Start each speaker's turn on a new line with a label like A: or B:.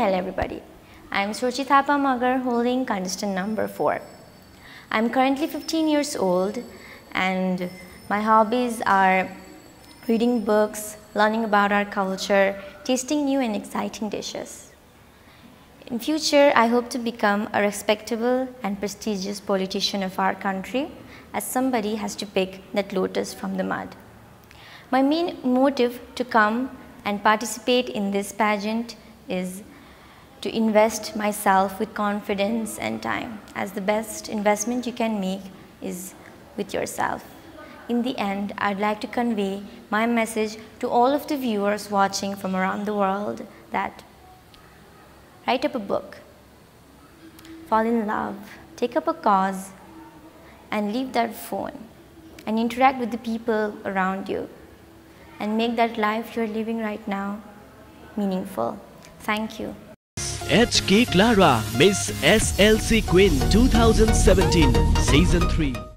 A: hello everybody. I am Suruchi Thapa Magar holding contestant number 4. I am currently 15 years old and my hobbies are reading books, learning about our culture, tasting new and exciting dishes. In future, I hope to become a respectable and prestigious politician of our country, as somebody has to pick that lotus from the mud. My main motive to come and participate in this pageant is to invest myself with confidence and time, as the best investment you can make is with yourself. In the end, I'd like to convey my message to all of the viewers watching from around the world that write up a book, fall in love, take up a cause, and leave that phone and interact with the people around you and make that life you're living right now meaningful. Thank you.
B: HK Clara, Miss SLC Queen 2017, Season 3.